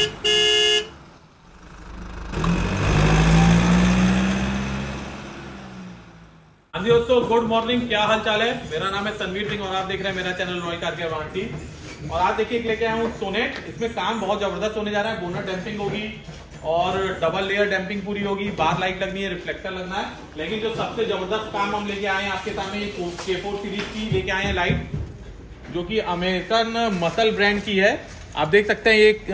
हाँ जी दोस्तों, good morning. क्या हाल चाल है? मेरा नाम है तनवीर सिंह और आप देख रहे हैं मेरा चैनल रॉय कार के वांटी। और आज देखिए लेके आया हूँ सोनेट। इसमें काम बहुत जबरदस्त होने जा रहा है। बोनट डैम्पिंग होगी और डबल लेयर डैम्पिंग पूरी होगी। बार लाइट लगनी है, रिफ्लेक्टर लगना है। लेकिन जो सबसे जबरदस्त काम हम लेके आए हैं आपके सामने, ये K4 सीरीज की लेके आए हैं लाइट, जो कि अमेरिकन मसल ब्रांड की है। आप देख सकते हैं ये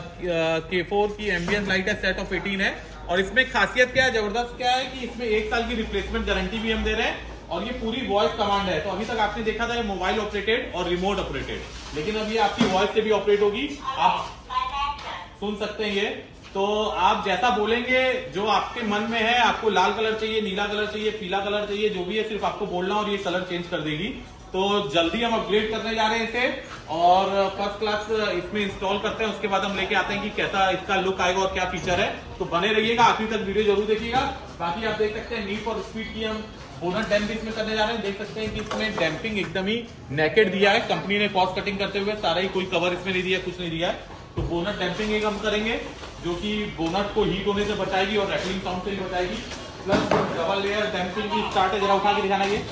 K4 की एम्बियंस लाइट है, सेट ऑफ 18 है। और इसमें खासियत क्या है, जबरदस्त क्या है कि इसमें 1 साल की रिप्लेसमेंट गारंटी भी हम दे रहे हैं। और ये पूरी वॉइस कमांड है। तो अभी तक आपने देखा था ये मोबाइल ऑपरेटेड और रिमोट ऑपरेटेड, लेकिन अब ये आपकी वॉइस से भी ऑपरेट होगी। आप सुन सकते हैं ये। तो आप जैसा बोलेंगे, जो आपके मन में है, आपको लाल कलर चाहिए, नीला कलर चाहिए, पीला कलर चाहिए, जो भी है सिर्फ आपको बोलना और ये कलर चेंज कर देगी। तो जल्दी हम अपग्रेड करने जा रहे हैं इसे और फर्स्ट क्लास इसमें इंस्टॉल करते हैं। उसके बाद हम लेके आते हैं कि कैसा इसका लुक आएगा और क्या फीचर है। तो बने रहिएगा, आखिर तक वीडियो जरूर देखिएगा। बाकी आप देख सकते हैं नीड फॉर स्पीड की हम बोनट डैम्प इसमें करने जा रहे हैं। देख सकते हैं कि इसमें डैम्पिंग एकदम ही नेकेड दिया है। कंपनी ने कॉस्ट कटिंग करते हुए सारा ही, कोई कवर इसमें नहीं दिया, कुछ नहीं दिया है। तो बोनट डैम्पिंग एक हम करेंगे, जो कि बोनट को हीट होने से बचाएगी और रैटलिंग साउंड से भी बचाएगी। प्लस डबल लेयर डैम्पिंग की स्टार्ट है, जरा उठा के दिखाना। ये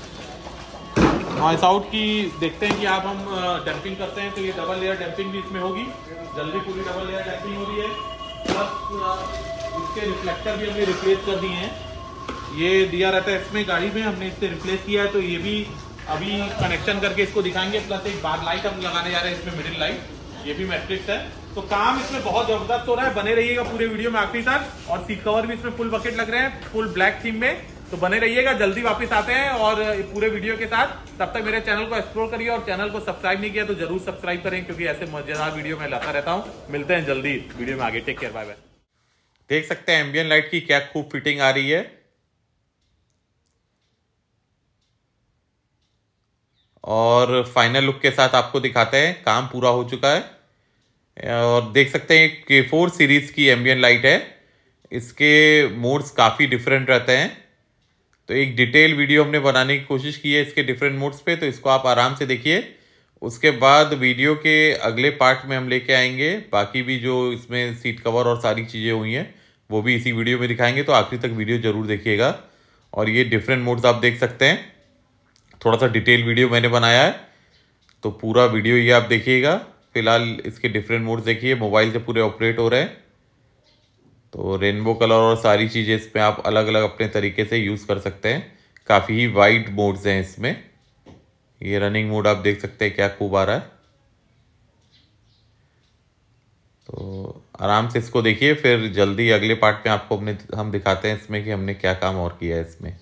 नॉइस आउट की देखते हैं कि आप हम डैम्पिंग करते हैं तो ये डबल लेयर डैम्पिंग भी इसमें होगी। जल्दी पूरी डबल लेयर डैम्पिंग हो रही है। प्लस इसके रिफ्लेक्टर भी हमने रिप्लेस कर दिए हैं। ये दिया रहता है इसमें गाड़ी में, हमने इससे रिप्लेस किया है। तो ये भी अभी कनेक्शन करके इसको दिखाएंगे। प्लस एक बार लाइट हम लगाने जा रहे हैं इसमें, मिडिल लाइट, ये भी मैट्रिक्स है। तो काम इसमें बहुत जबरदस्त हो रहा है। बने रहिएगा पूरे वीडियो में आखिरी तक। और सीट कवर भी इसमें फुल बकेट लग रहे हैं, फुल ब्लैक थीम में। तो बने रहिएगा, जल्दी वापस आते हैं और पूरे वीडियो के साथ। तब तक मेरे चैनल को एक्सप्लोर करिए और चैनल को सब्सक्राइब नहीं किया तो जरूर सब्सक्राइब करें, क्योंकि ऐसे मजेदार वीडियो मैं लाता रहता हूं। मिलते हैं जल्दी वीडियो में आगे। Take care, bye bye. देख सकते हैं एम्बियन लाइट की क्या खूब फिटिंग आ रही है। और फाइनल लुक के साथ आपको दिखाते हैं, काम पूरा हो चुका है। और देख सकते हैं K4 सीरीज की एम्बियन लाइट है। इसके मोड्स काफ़ी डिफरेंट रहते हैं। तो एक डिटेल वीडियो हमने बनाने की कोशिश की है इसके डिफरेंट मोड्स पे, तो इसको आप आराम से देखिए। उसके बाद वीडियो के अगले पार्ट में हम लेके आएंगे बाकी भी जो इसमें सीट कवर और सारी चीज़ें हुई हैं, वो भी इसी वीडियो में दिखाएंगे। तो आखिरी तक वीडियो ज़रूर देखिएगा। और ये डिफरेंट मोड्स आप देख सकते हैं। थोड़ा सा डिटेल वीडियो मैंने बनाया है, तो पूरा वीडियो ये आप देखिएगा। फिलहाल इसके डिफरेंट मोड्स देखिए, मोबाइल से पूरे ऑपरेट हो रहे हैं। तो रेनबो कलर और सारी चीज़ें इस पर आप अलग अलग अपने तरीके से यूज़ कर सकते हैं। काफ़ी ही वाइड मोड्स हैं इसमें। ये रनिंग मोड आप देख सकते हैं क्या खूब आ रहा है। तो आराम से इसको देखिए, फिर जल्दी अगले पार्ट में आपको हम दिखाते हैं इसमें कि हमने क्या काम और किया है इसमें।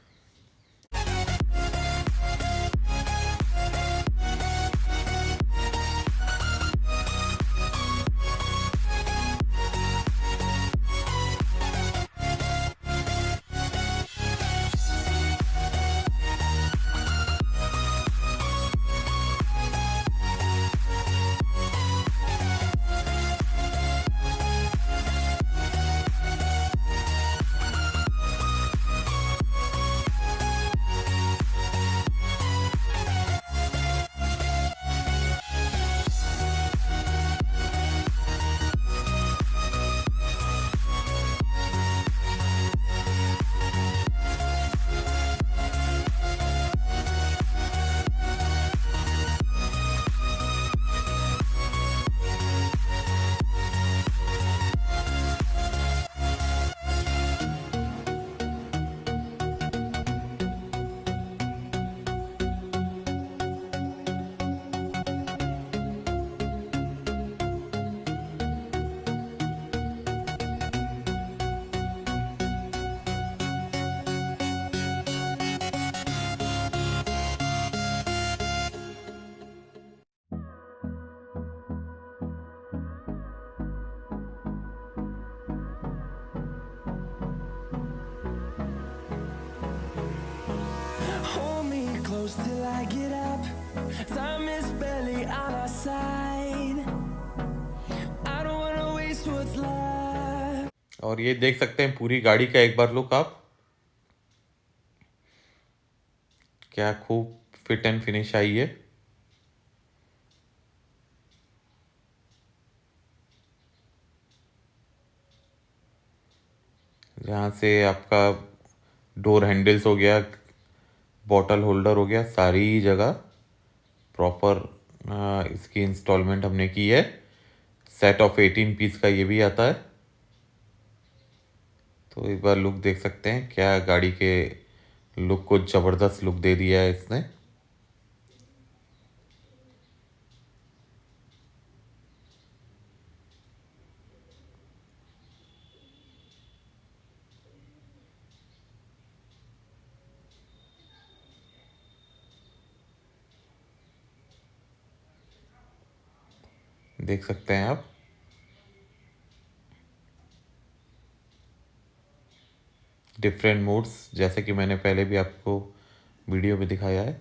Hold me close till I get up. Time is barely on our side. I don't wanna waste what's left. और ये देख सकते हैं पूरी गाड़ी का एक बार लुक आप, क्या खूब फिट एंड फिनिश आई है। यहाँ से आपका डोर हैंडल्स हो गया, बॉटल होल्डर हो गया, सारी जगह प्रॉपर इसकी इंस्टॉलमेंट हमने की है। सेट ऑफ 18 पीस का ये भी आता है। तो एक बार लुक देख सकते हैं, क्या गाड़ी के लुक को ज़बरदस्त लुक दे दिया है इसने। देख सकते हैं आप। डिफरेंट मोड्स, जैसे कि मैंने पहले भी आपको वीडियो में दिखाया है।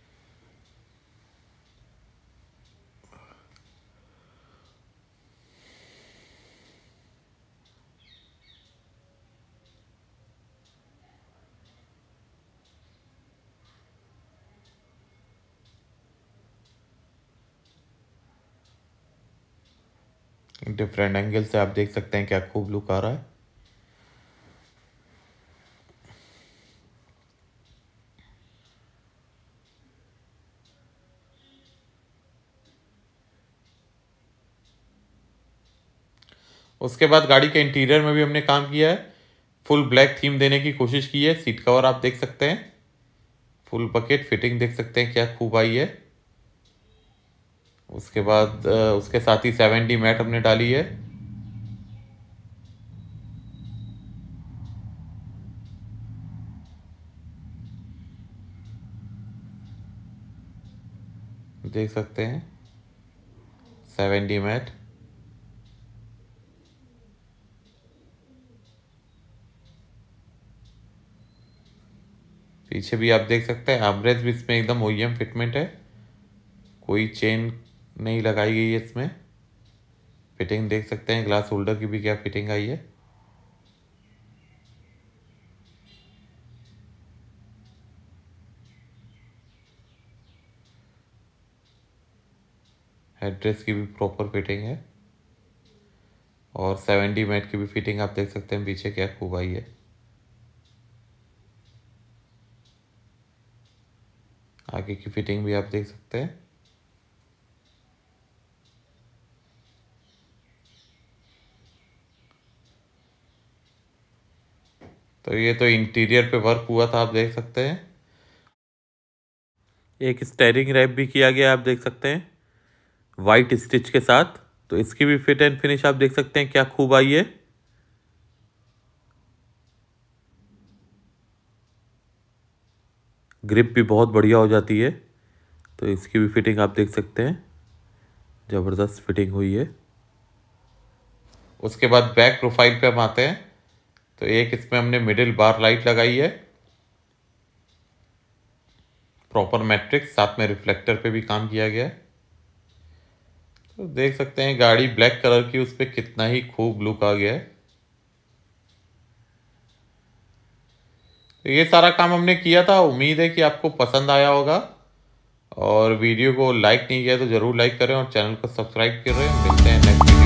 डिफरेंट एंगल से आप देख सकते हैं क्या खूब लुक आ रहा है। उसके बाद गाड़ी के इंटीरियर में भी हमने काम किया है। फुल ब्लैक थीम देने की कोशिश की है। सीट कवर आप देख सकते हैं, फुल बकेट फिटिंग देख सकते हैं क्या खूब आई है। उसके बाद उसके साथ ही 7D मैट हमने डाली है। देख सकते हैं 7D मैट। पीछे भी आप देख सकते हैं आर्मरेस्ट भी इसमें एकदम ओईएम फिटमेंट है, कोई चेन नहीं लगाई गई है इसमें। फिटिंग देख सकते हैं, ग्लास होल्डर की भी क्या फिटिंग आई है। हेडरेस्ट की भी प्रॉपर फिटिंग है और 7D मैट की भी फिटिंग आप देख सकते हैं पीछे क्या खूब आई है। आगे की फिटिंग भी आप देख सकते हैं। तो ये तो इंटीरियर पे वर्क हुआ था, आप देख सकते हैं। एक स्टीयरिंग रैप भी किया गया आप देख सकते हैं वाइट स्टिच के साथ। तो इसकी भी फिट एंड फिनिश आप देख सकते हैं क्या खूब आई है। ग्रिप भी बहुत बढ़िया हो जाती है, तो इसकी भी फिटिंग आप देख सकते हैं, ज़बरदस्त फिटिंग हुई है। उसके बाद बैक प्रोफाइल पे हम आते हैं। तो एक इसमें हमने मिडिल बार लाइट लगाई है, प्रॉपर मैट्रिक्स, साथ में रिफ्लेक्टर पे भी काम किया गया है। तो देख सकते हैं गाड़ी ब्लैक कलर की, उस पर कितना ही खूब लुक आ गया है। तो ये सारा काम हमने किया था। उम्मीद है कि आपको पसंद आया होगा, और वीडियो को लाइक नहीं किया तो ज़रूर लाइक करें और चैनल को सब्सक्राइब करें। मिलते हैं नेक्स्ट